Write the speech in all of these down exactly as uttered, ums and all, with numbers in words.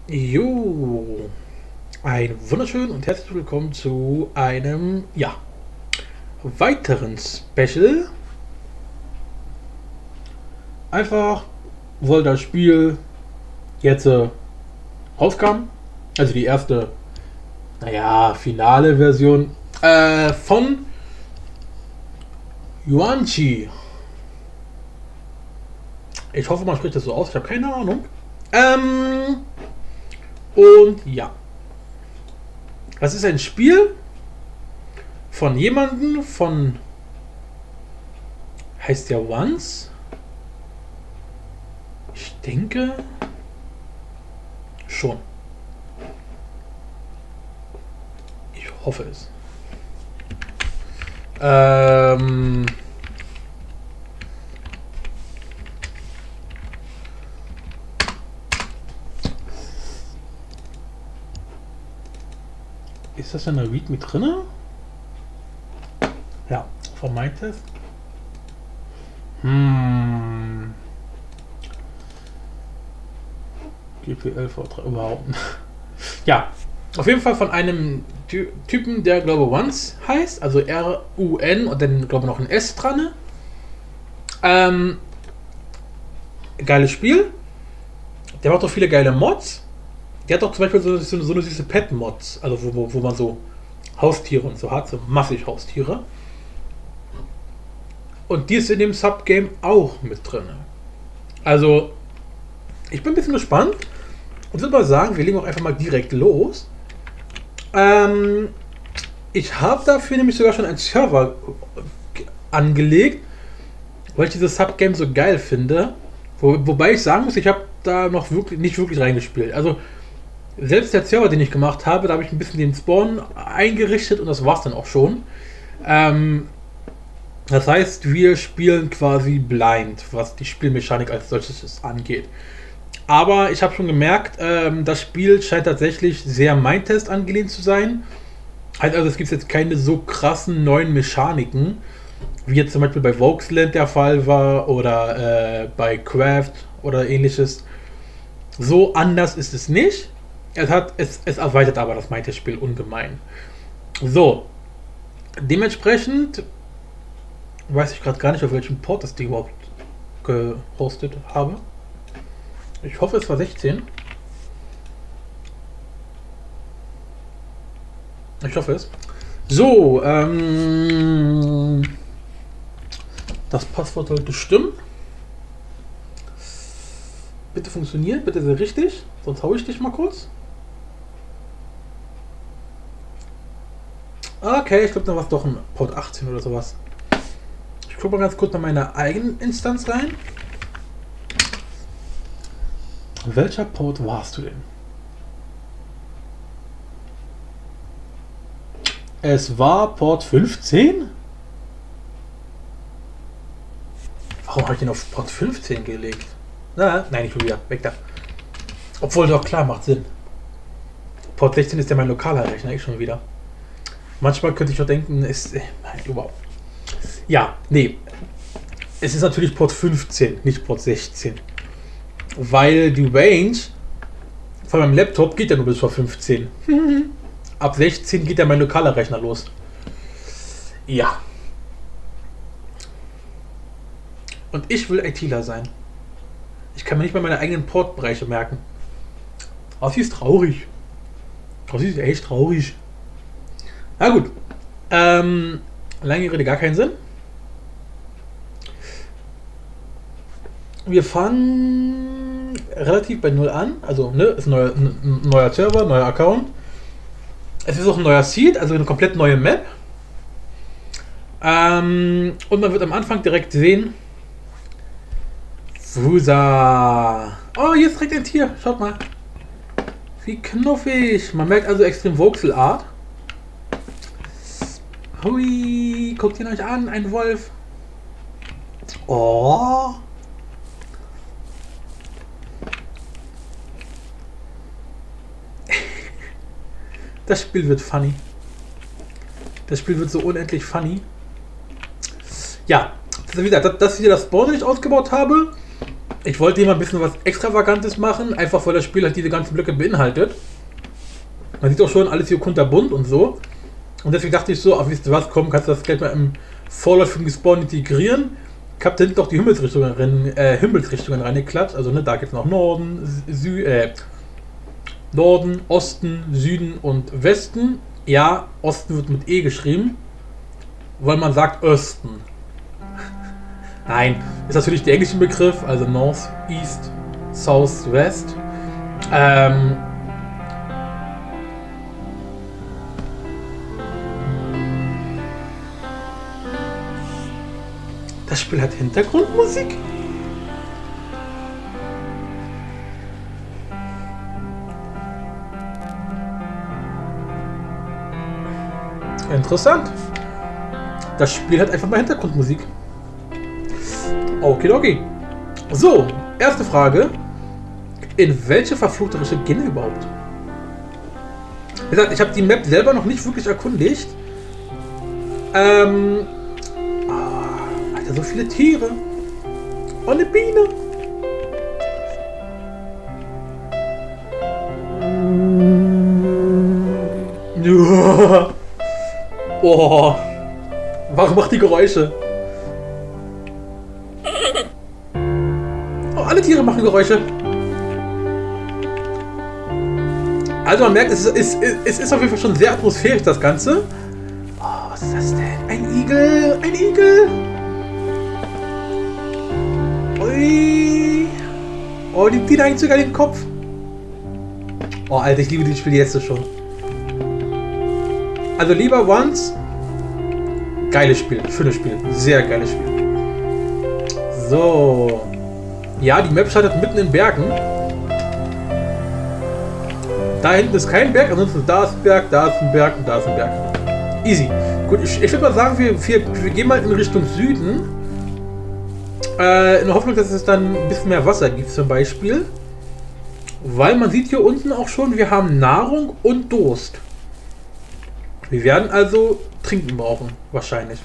Jo, ein wunderschön und herzlich willkommen zu einem, ja, weiteren Special. Einfach, weil das Spiel jetzt äh, rauskam, also die erste, naja, finale Version äh, von Yuanchi. Ich hoffe, man spricht das so aus, ich habe keine Ahnung. Ähm, und ja, das ist ein Spiel von jemandem, von, heißt der Once? Ich denke schon. Ich hoffe es. Ähm, ist das in der Read mit drinne? Ja, von MyTest. Hm. G P L V drei überhaupt. Ja, auf jeden Fall von einem Ty Typen, der glaube Once heißt, also R U N und dann glaube noch ein S dran. Ähm, geiles Spiel. Der macht auch viele geile Mods. Der hat auch zum Beispiel so, so, so eine süße Pet-Mods, also wo, wo, wo man so Haustiere und so hat, so massig Haustiere. Und die ist in dem Subgame auch mit drin. Also, ich bin ein bisschen gespannt und würde mal sagen, wir legen auch einfach mal direkt los. Ähm, ich habe dafür nämlich sogar schon einen Server angelegt, weil ich dieses Subgame so geil finde. Wo, wobei ich sagen muss, ich habe da noch wirklich nicht wirklich reingespielt. Also, selbst der Server, den ich gemacht habe, da habe ich ein bisschen den Spawn eingerichtet und das war's dann auch schon. Ähm, das heißt, wir spielen quasi blind, was die Spielmechanik als solches angeht. Aber ich habe schon gemerkt, ähm, das Spiel scheint tatsächlich sehr Mindtest angelehnt zu sein. Halt also es gibt jetzt keine so krassen neuen Mechaniken, wie jetzt zum Beispiel bei Voxland der Fall war oder äh, bei Craft oder ähnliches. So anders ist es nicht. Es, hat, es, es erweitert aber das Mindtest-Spiel ungemein. So, dementsprechend weiß ich gerade gar nicht, auf welchem Port das Ding überhaupt gehostet habe. Ich hoffe, es war sechzehn. Ich hoffe es. So, ähm, das Passwort sollte stimmen. Bitte funktioniert, bitte sehr richtig. Sonst hau ich dich mal kurz. Okay, ich glaube, da war es doch ein Port achtzehn oder sowas. Ich gucke mal ganz kurz nach meiner eigenen Instanz rein. Welcher Port warst du denn? Es war Port fünfzehn? Warum habe ich den auf Port fünfzehn gelegt? Na, nein, ich will wieder. Weg da. Obwohl doch klar, macht Sinn. Port sechzehn ist ja mein lokaler Rechner, ich schon wieder. Manchmal könnte ich auch denken, ist. Nein, überhaupt. Ja, nee. Es ist natürlich Port fünfzehn, nicht Port sechzehn. Weil die Range von meinem Laptop geht ja nur bis vor fünfzehn. Ab sechzehn geht ja mein lokaler Rechner los. Ja. Und ich will ITler sein. Ich kann mir nicht mal meine eigenen Portbereiche merken. Das ist traurig. Das ist echt traurig. Na gut. Ähm, lange Rede, gar keinen Sinn. Wir fangen relativ bei null an. Also, ne, ist ein neuer, ein neuer Server, neuer Account. Es ist auch ein neuer Seed, also eine komplett neue Map. Ähm, und man wird am Anfang direkt sehen. Wusa. Oh, hier ist direkt ein Tier. Schaut mal. Wie knuffig. Man merkt also extrem Voxelart. Hui, guckt ihn euch an, ein Wolf. Oh. Das Spiel wird funny. Das Spiel wird so unendlich funny. Ja, wie gesagt, das ist hier das Board, das ich ausgebaut habe. Ich wollte hier mal ein bisschen was Extravagantes machen, einfach weil das Spiel halt diese ganzen Blöcke beinhaltet. Man sieht auch schon alles hier kunterbunt und so. Und deswegen dachte ich so, ach, wisst ihr was, komm, kannst du das gleich mal im vorläufigen Spawn integrieren. Ich habe hinten doch die Himmelsrichtungen, rein, äh, Himmelsrichtungen reingeklatscht. Also ne, da gibt es noch Norden, Sü äh, Norden, Osten, Süden und Westen. Ja, Osten wird mit E geschrieben, weil man sagt Osten. Nein, ist natürlich der englische Begriff, also North, East, South, West. Ähm, das Spiel hat Hintergrundmusik? Interessant. Das Spiel hat einfach mal Hintergrundmusik. Okidoki. So, erste Frage. In welche verfluchte Richtung gehen wir überhaupt? Wie gesagt, ich habe die Map selber noch nicht wirklich erkundigt. Ähm. Oh, Alter, so viele Tiere. Oh, eine Biene. Oh. Warum macht die Geräusche? Alle Tiere machen Geräusche. Also man merkt, es ist, es ist auf jeden Fall schon sehr atmosphärisch, das Ganze. Oh, was ist das denn? Ein Igel! Ein Igel! Ui! Oh, die Biene hängt sogar den Kopf. Oh, Alter, ich liebe dieses Spiel jetzt schon. Also lieber Once. Geiles Spiel, schönes Spiel. Sehr geiles Spiel. So. Ja, die Map startet mitten in Bergen. Da hinten ist kein Berg, ansonsten da ist ein Berg, da ist ein Berg und da ist ein Berg. Easy. Gut, ich, ich würde mal sagen, wir, wir, wir gehen mal in Richtung Süden. Äh, in der Hoffnung, dass es dann ein bisschen mehr Wasser gibt zum Beispiel. Weil man sieht hier unten auch schon, wir haben Nahrung und Durst. Wir werden also Trinken brauchen, wahrscheinlich.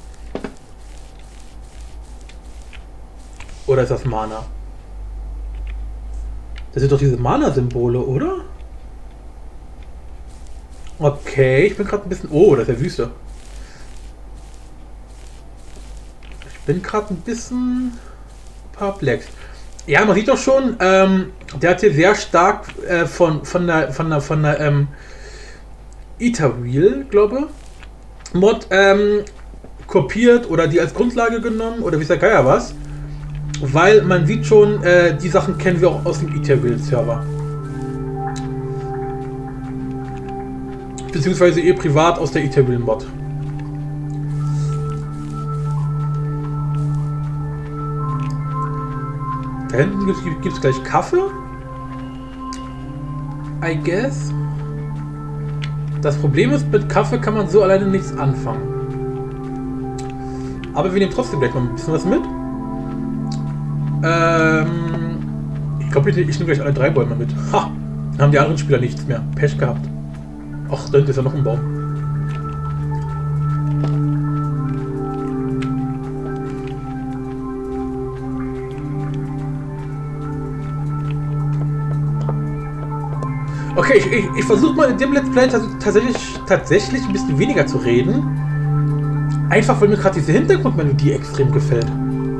Oder ist das Mana? Das sind doch diese Mana-Symbole, oder? Okay, ich bin gerade ein bisschen... Oh, das ist ja Wüste. Ich bin gerade ein bisschen perplex. Ja, man sieht doch schon, ähm, der hat hier sehr stark äh, von, von der, von der, von der ähm, Etherwheel, glaube ich, Mod ähm, kopiert oder die als Grundlage genommen oder wie ist der Geier was. Weil man sieht schon, äh, die Sachen kennen wir auch aus dem Etherwheel-Server. Beziehungsweise eh privat aus der Etherwheel-Mod. Da hinten gibt es gleich Kaffee. I guess. Das Problem ist, mit Kaffee kann man so alleine nichts anfangen. Aber wir nehmen trotzdem gleich noch ein bisschen was mit. Ähm, ich glaube, ich, ich nehme gleich alle drei Bäume mit. Ha! Dann haben die anderen Spieler nichts mehr. Pech gehabt. Ach, da hinten ist ja noch ein Baum. Okay, ich, ich, ich versuche mal in dem Let's Play tatsächlich, tatsächlich ein bisschen weniger zu reden. Einfach, weil mir gerade diese Hintergrundmelodie extrem gefällt.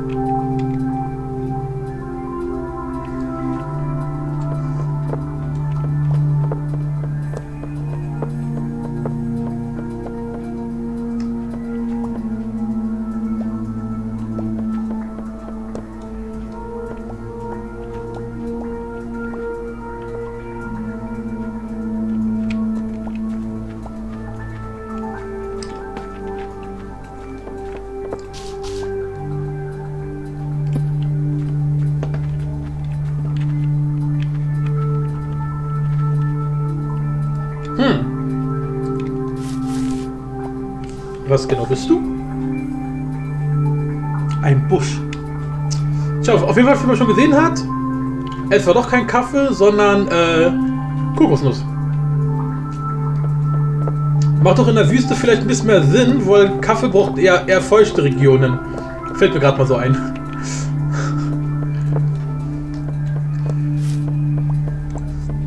Was genau bist du? Ein Busch. Tja, auf jeden Fall, wie man schon gesehen hat, es war doch kein Kaffee, sondern äh, Kokosnuss. Macht doch in der Wüste vielleicht ein bisschen mehr Sinn, weil Kaffee braucht eher, eher feuchte Regionen. Fällt mir gerade mal so ein.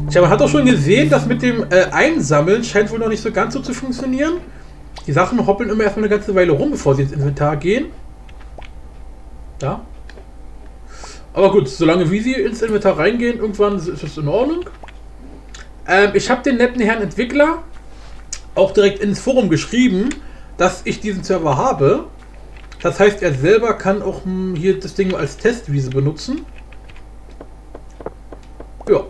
Tja, man hat auch schon gesehen, dass mit dem äh, Einsammeln scheint wohl noch nicht so ganz so zu funktionieren. Die Sachen hoppeln immer erstmal eine ganze Weile rum, bevor sie ins Inventar gehen. Ja. Aber gut, solange wie sie ins Inventar reingehen, irgendwann ist es in Ordnung. Ähm, ich habe den netten Herrn Entwickler auch direkt ins Forum geschrieben, dass ich diesen Server habe. Das heißt, er selber kann auch hm, hier das Ding als Testwiese benutzen. Ja.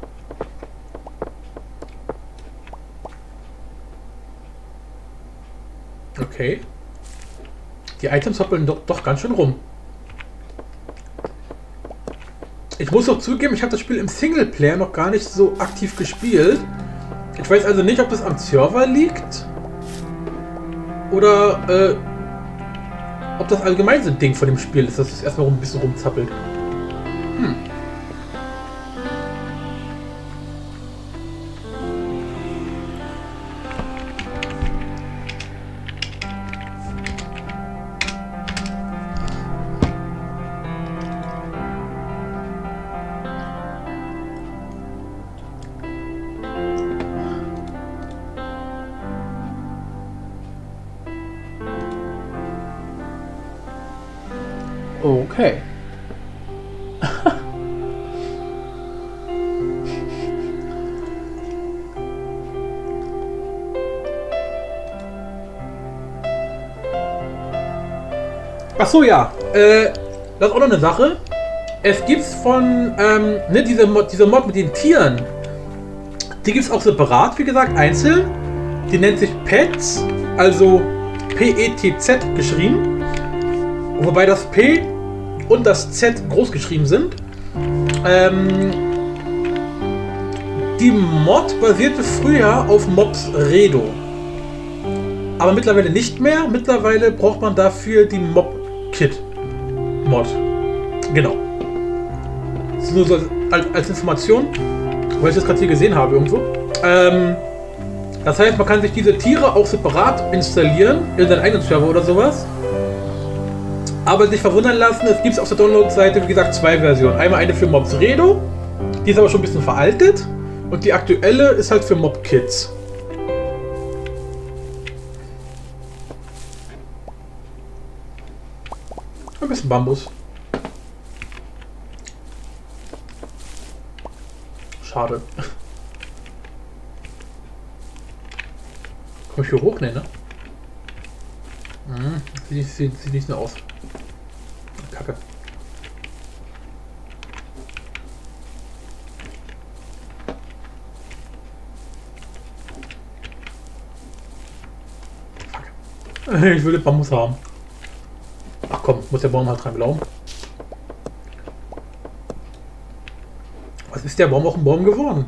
Okay. Die Items hoppeln doch, doch ganz schön rum. Ich muss auch zugeben, ich habe das Spiel im Singleplayer noch gar nicht so aktiv gespielt. Ich weiß also nicht, ob das am Server liegt oder äh, ob das allgemein so ein Ding von dem Spiel ist, dass es erstmal ein bisschen rumzappelt. Hm. Okay. Ach so, ja. Äh, das ist auch noch eine Sache. Es gibt von, ähm, ne, diese Mod, diese Mod mit den Tieren. Die gibt es auch separat, wie gesagt, einzeln. Die nennt sich Pets, also P E T Z geschrieben. Wobei das P und das Z groß geschrieben sind. Ähm, die Mod basierte früher auf Mobsredo. Aber mittlerweile nicht mehr. Mittlerweile braucht man dafür die Mob-Kit-Mod. Genau. Das ist nur so als, als Information, weil ich das gerade hier gesehen habe irgendwo. Ähm, das heißt, man kann sich diese Tiere auch separat installieren in seinen eigenen Server oder sowas. Aber sich verwundern lassen, es gibt auf der Download-Seite, wie gesagt, zwei Versionen. Einmal eine für Mobsredo, die ist aber schon ein bisschen veraltet. Und die aktuelle ist halt für Mob-Kits. Ein bisschen Bambus. Schade. Komm ich hier hoch? Ne, ne? Hm, sieht, sieht, sieht nicht so aus. Kacke. Fuck. Ich will den Bambus haben. Ach komm, muss der Baum halt dran glauben. Was ist der Baum auch ein Baum geworden?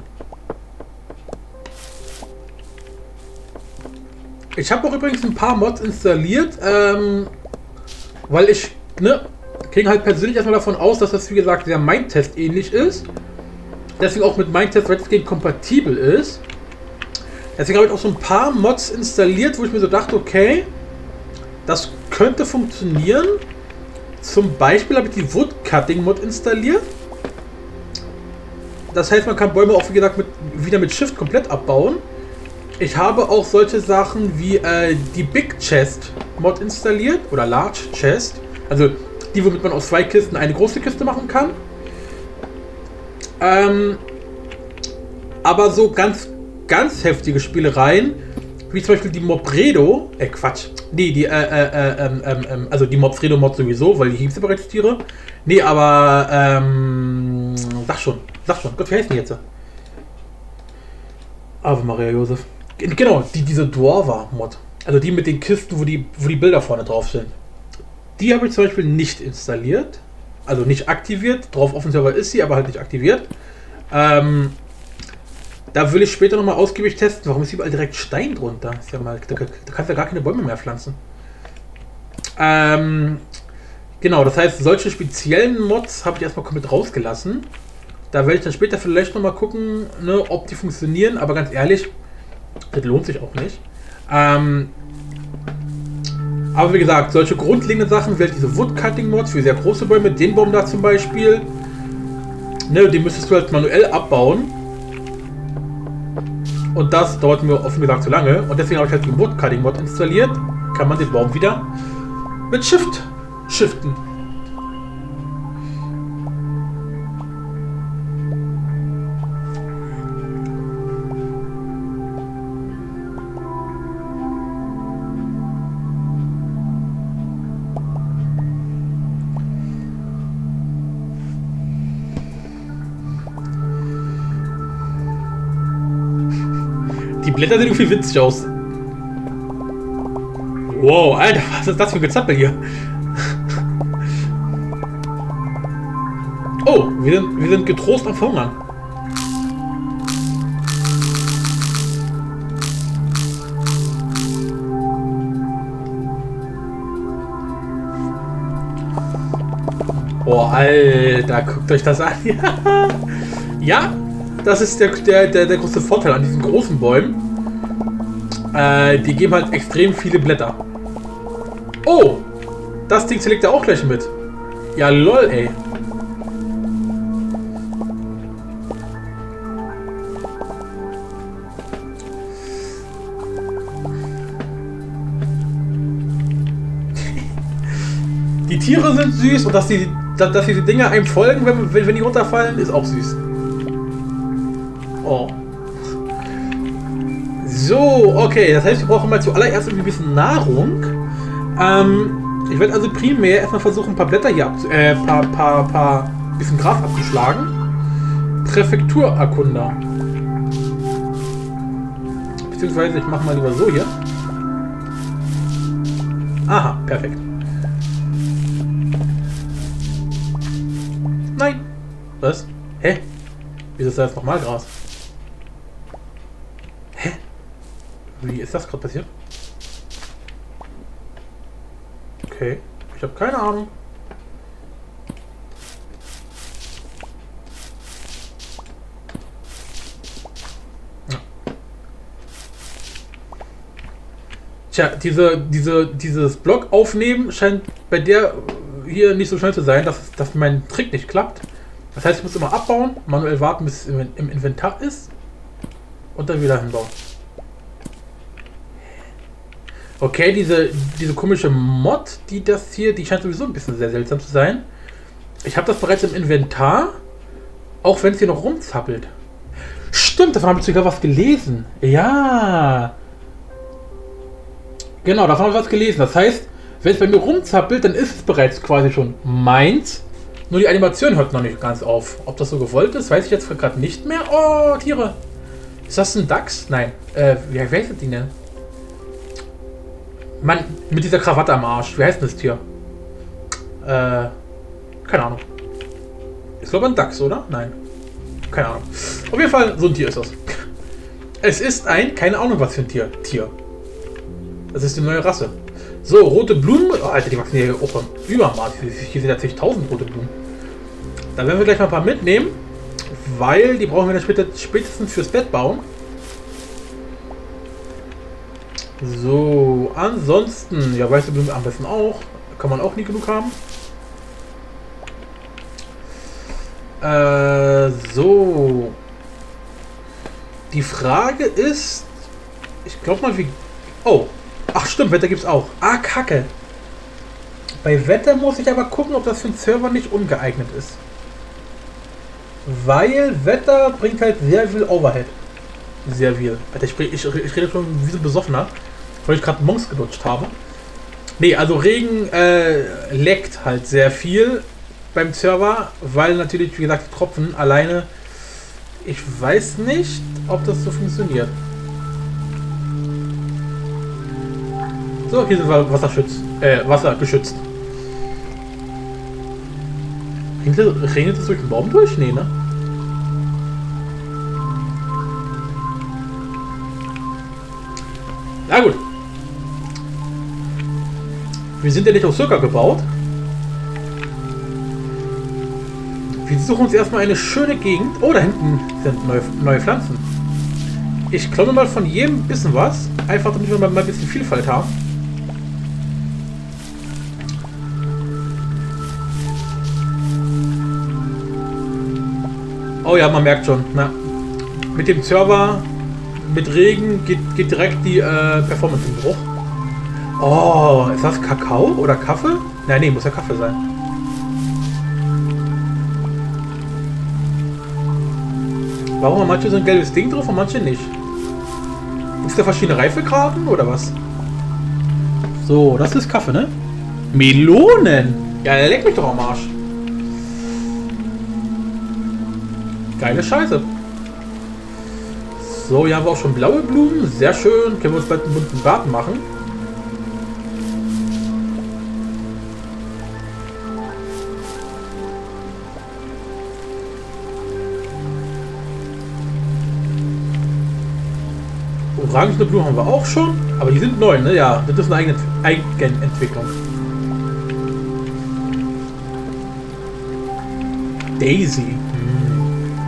Ich habe auch übrigens ein paar Mods installiert, ähm, weil ich, ne, ging halt persönlich erstmal davon aus, dass das, wie gesagt, sehr Mindtest ähnlich ist. Deswegen auch mit Mindtest weitgehend kompatibel ist. Deswegen habe ich auch so ein paar Mods installiert, wo ich mir so dachte, okay, das könnte funktionieren. Zum Beispiel habe ich die Woodcutting-Mod installiert. Das heißt, man kann Bäume auch, wie gesagt, mit, wieder mit Shift komplett abbauen. Ich habe auch solche Sachen wie äh, die Big Chest Mod installiert, oder Large Chest. Also die, womit man aus zwei Kisten eine große Kiste machen kann. Ähm, aber so ganz, ganz heftige Spielereien, wie zum Beispiel die Mobredo, äh Quatsch, nee, die, äh, äh, äh, äh, äh, also die Mobredo Mod sowieso, weil die gibt es bereits Tiere. Nee, aber, ähm, sag schon, sag schon, Gott, wie heißt die jetzt? Ave Maria Josef. Genau, die, diese Dwarva-Mod. Also die mit den Kisten, wo die, wo die Bilder vorne drauf sind. Die habe ich zum Beispiel nicht installiert. Also nicht aktiviert. Drauf auf dem Server ist sie, aber halt nicht aktiviert. Ähm, da will ich später nochmal ausgiebig testen. Warum ist überall direkt Stein drunter? Ist ja mal, da, da kannst du ja gar keine Bäume mehr pflanzen. Ähm, genau, das heißt, solche speziellen Mods habe ich erstmal komplett rausgelassen. Da werde ich dann später vielleicht nochmal gucken, ne, ob die funktionieren. Aber ganz ehrlich, das lohnt sich auch nicht. Ähm, aber wie gesagt, solche grundlegenden Sachen, wie halt diese Woodcutting-Mods für sehr große Bäume, den Baum da zum Beispiel, ne, den müsstest du halt manuell abbauen. Und das dauert mir offen gesagt zu lange. Und deswegen habe ich halt die Woodcutting-Mod installiert. Kann man den Baum wieder mit Shift shiften. Die Blätter sehen irgendwie witzig aus. Wow, Alter, was ist das für ein Gezappel hier? Oh, wir sind, wir sind getrost am Verhungern. Oh, Alter, guckt euch das an. Ja, das ist der, der, der, der große Vorteil an diesen großen Bäumen. Äh, die geben halt extrem viele Blätter. Oh, das Ding zerlegt er auch gleich mit. Ja, lol, ey. Die Tiere sind süß und dass die, dass diese Dinger einem folgen, wenn, wenn die runterfallen, ist auch süß. Oh. So, okay, das heißt, wir brauchen mal zuallererst irgendwie ein bisschen Nahrung. Ähm, ich werde also primär erstmal versuchen, ein paar Blätter hier abzu... äh, paar, paar, paar... bisschen Gras abzuschlagen. Präfekturerkunder. Beziehungsweise, ich mache mal lieber so hier. Aha, perfekt. Nein. Was? Hä? Wieso ist da jetzt nochmal Gras? Hä? Wie ist das gerade passiert? Okay, ich habe keine Ahnung. Ja. Tja, diese, diese, dieses Block aufnehmen scheint bei der hier nicht so schnell zu sein, dass, dass mein Trick nicht klappt. Das heißt, ich muss immer abbauen, manuell warten, bis es im, im Inventar ist und dann wieder hinbauen. Okay, diese, diese komische Mod, die das hier, die scheint sowieso ein bisschen sehr seltsam zu sein. Ich habe das bereits im Inventar, auch wenn es hier noch rumzappelt. Stimmt, davon habe ich sogar was gelesen. Ja. Genau, davon habe ich was gelesen. Das heißt, wenn es bei mir rumzappelt, dann ist es bereits quasi schon meins. Nur die Animation hört noch nicht ganz auf. Ob das so gewollt ist, weiß ich jetzt gerade nicht mehr. Oh, Tiere. Ist das ein Dachs? Nein. Äh, wie heißt das Ding denn? Mann, mit dieser Krawatte am Arsch. Wie heißt denn das Tier? Äh, keine Ahnung. Ist glaube ich ein Dachs, oder? Nein. Keine Ahnung. Auf jeden Fall, so ein Tier ist das. Es ist ein, keine Ahnung was für ein Tier. Tier. Das ist die neue Rasse. So, rote Blumen. Oh, Alter, die wachsen hier auch im Übermaß. Hier sind ja zigtausend rote Blumen. Dann werden wir gleich mal ein paar mitnehmen. Weil die brauchen wir dann später, spätestens fürs Bett bauen. So, ansonsten, ja, weiße Blumen am besten auch. Kann man auch nie genug haben. Äh, so. Die Frage ist, ich glaube mal, wie... Oh, ach stimmt, Wetter gibt's auch. Ah, Kacke. Bei Wetter muss ich aber gucken, ob das für einen Server nicht ungeeignet ist. Weil Wetter bringt halt sehr viel Overhead. Sehr viel. Alter, ich, ich, ich rede schon wie so ein Besoffener, weil ich gerade Monks gedutscht habe. Nee, also Regen äh, leckt halt sehr viel beim Server, weil natürlich, wie gesagt, die Tropfen alleine, ich weiß nicht, ob das so funktioniert. So, hier sind wir wasserschützt, äh, wassergeschützt. Regnet es durch den Baum durch? Nee, ne? Na gut. Wir sind ja nicht auf Circa gebaut. Wir suchen uns erstmal eine schöne Gegend. Oh, da hinten sind neue, neue Pflanzen. Ich kloppe mal von jedem ein bisschen was. Einfach damit wir mal ein bisschen Vielfalt haben. Oh ja, man merkt schon. Na, mit dem Server mit Regen geht, geht direkt die äh, Performance im Bruch. Oh, ist das Kakao oder Kaffee? Nein, nee, muss ja Kaffee sein. Warum haben manche so ein gelbes Ding drauf und manche nicht? Ist da verschiedene Reifegraden oder was? So, das ist Kaffee, ne? Melonen! Ja, leck mich doch am Arsch. Geile Scheiße. So, hier haben wir auch schon blaue Blumen. Sehr schön. Können wir uns bald einen bunten Bart machen. Orangene Blumen haben wir auch schon. Aber die sind neu, ne? Ja, das ist eine eigene Eigenentwicklung. Daisy. Hm.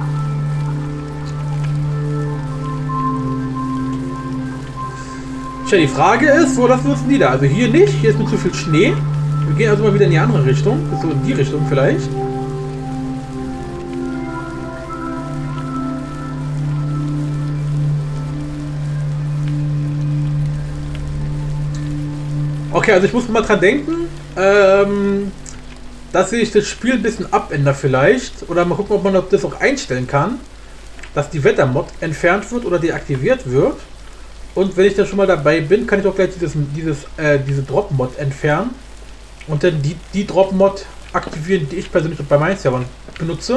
Tja, die Frage ist, wo lassen wir uns nieder? Also hier nicht, hier ist mir zu viel Schnee. Wir gehen also mal wieder in die andere Richtung. So in die Richtung vielleicht. Okay, also ich muss mal dran denken, ähm, dass ich das Spiel ein bisschen abändere vielleicht. Oder mal gucken, ob man das auch einstellen kann. Dass die Wettermod entfernt wird oder deaktiviert wird. Und wenn ich dann schon mal dabei bin, kann ich auch gleich dieses, dieses, äh, diese Drop-Mod entfernen. Und dann die, die Drop-Mod aktivieren, die ich persönlich bei meinen Servern benutze.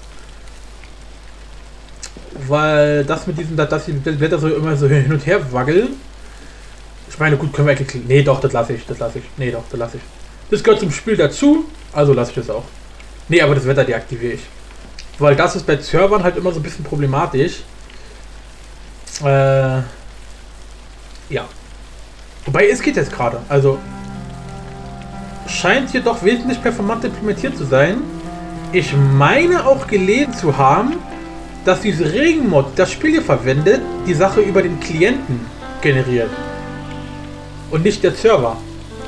Weil das mit diesem, dass die Wetter so immer so hin und her wackeln. Ich meine, gut, können wir eigentlich... Nee, doch, das lasse ich, das lasse ich. Nee, doch, das lasse ich. Das gehört zum Spiel dazu, also lasse ich das auch. Nee, aber das Wetter deaktiviere ich. Weil das ist bei Servern halt immer so ein bisschen problematisch. Äh... Ja. Wobei, es geht jetzt gerade. Also... Scheint hier doch wesentlich performant implementiert zu sein. Ich meine auch gelesen zu haben, dass diese Regenmod, das Spiel hier verwendet, die Sache über den Klienten generiert. Und nicht der Server.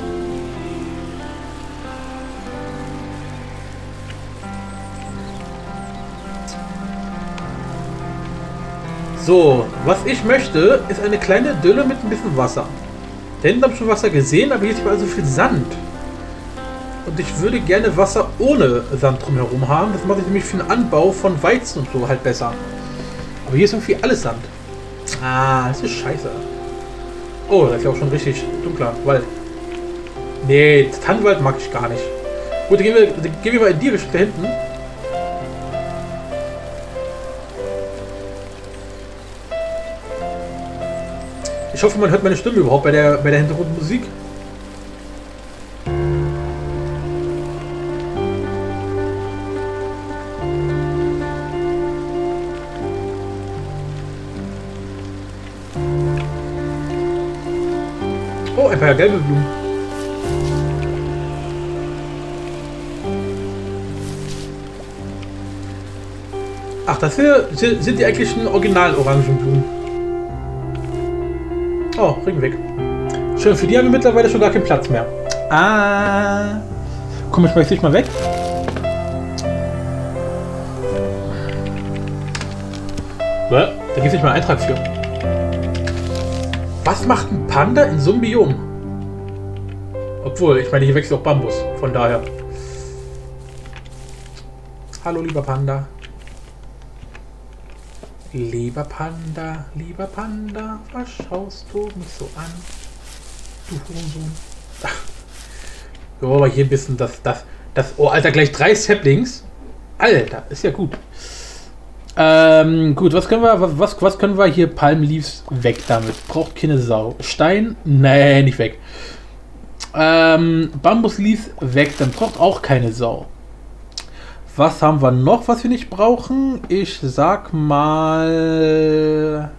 So, was ich möchte, ist eine kleine Dülle mit ein bisschen Wasser. Da hinten habe ich schon Wasser gesehen, aber hier ist überall so viel Sand. Und ich würde gerne Wasser ohne Sand drumherum haben. Das mache ich nämlich für den Anbau von Weizen und so halt besser. Aber hier ist irgendwie alles Sand. Ah, das ist scheiße. Oh, das ist ja auch schon richtig dunkler Wald. Nee, Tannenwald mag ich gar nicht. Gut, dann gehen wir, dann gehen wir mal in die Richtung da hinten. Ich hoffe, man hört meine Stimme überhaupt bei der, bei der Hintergrundmusik. Oh, ein paar gelbe Blumen. Ach, das hier sind die eigentlichen originalen Orangenblumen. Oh, Regen weg. Schön, für die haben wir mittlerweile schon gar keinen Platz mehr. Ah. Komm, ich schmeiß dich mal weg. Da gibt es nicht mal einen Eintrag für. Was macht ein Panda in so einem Biom? Obwohl, ich meine, hier wächst auch Bambus. Von daher. Hallo, lieber Panda. Lieber Panda, lieber Panda, was schaust du mich so an? Du Hurensohn. Ach. So, aber hier ein bisschen das, das, das. Oh, Alter, gleich drei Saplings. Alter, ist ja gut. Ähm, gut, was können wir, was, was können wir hier? Palm Leaves weg damit. Braucht keine Sau. Stein? Nee, nicht weg. Ähm, Bambus Leaves weg, dann braucht auch keine Sau. Was haben wir noch, was wir nicht brauchen? Ich sag mal...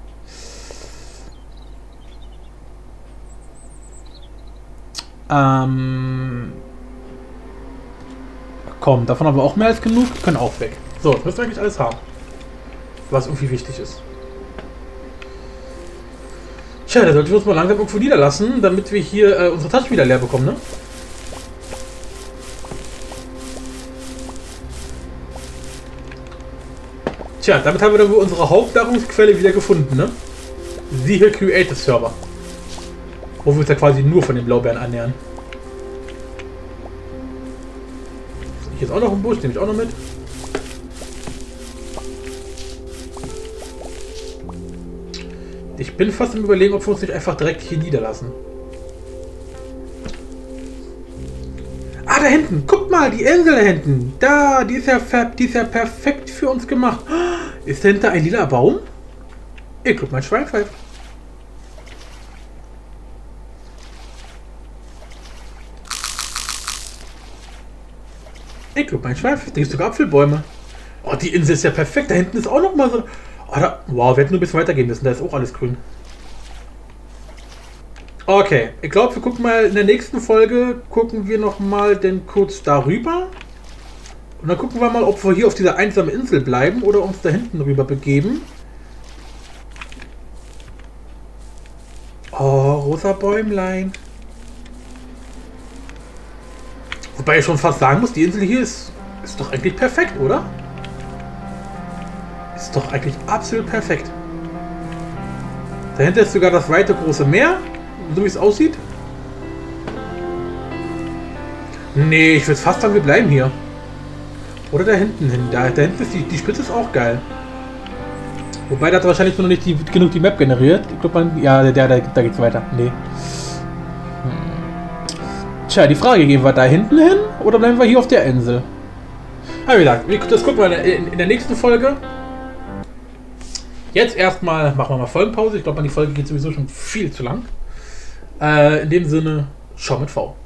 Ähm... Komm, davon haben wir auch mehr als genug. Können auch weg. So, das müssen wir eigentlich alles haben. Was irgendwie wichtig ist. Tja, da sollten wir uns mal langsam irgendwo niederlassen, damit wir hier äh, unsere Tasche wieder leer bekommen, ne? Tja, damit haben wir dann wohl unsere Hauptnahrungsquelle wieder gefunden, ne? Siehe Creative Server. Wo wir uns ja quasi nur von den Blaubeeren annähern. Hier ist auch noch ein Busch, nehme ich auch noch mit. Ich bin fast im Überlegen, ob wir uns nicht einfach direkt hier niederlassen. Ah, da hinten! Guck mal, die Insel da hinten! Da, die ist ja, die ist ja perfekt für uns gemacht. Ist dahinter ein lila Baum? Ich guck mal, Schwein pfeift. Ich guck mal, Schwein pfeift. Da gibt es sogar Apfelbäume. Oh, die Insel ist ja perfekt. Da hinten ist auch noch mal so... Oh, da, wow, wir hätten nur ein bisschen weitergehen müssen. Da ist auch alles grün. Okay, ich glaube, wir gucken mal in der nächsten Folge, gucken wir noch mal denn kurz darüber. Und dann gucken wir mal, ob wir hier auf dieser einsamen Insel bleiben oder uns da hinten rüber begeben. Oh, rosa Bäumlein. Wobei ich schon fast sagen muss, die Insel hier ist, ist doch eigentlich perfekt, oder? Ist doch eigentlich absolut perfekt. Dahinter ist sogar das weite große Meer, so wie es aussieht. Nee, ich würde fast sagen, wir bleiben hier. Oder da hinten hin. Da, da hinten ist die, die Spitze ist auch geil. Wobei, da hat wahrscheinlich noch nicht die, genug die Map generiert. Ich glaube, man. Ja, der, der, da geht's weiter. Nee. Hm. Tja, die Frage, gehen wir da hinten hin oder bleiben wir hier auf der Insel? Aber wie gesagt, das gucken wir in, in der nächsten Folge. Jetzt erstmal machen wir mal Folgenpause. Ich glaube, die Folge geht sowieso schon viel zu lang. Äh, in dem Sinne, schau mit V.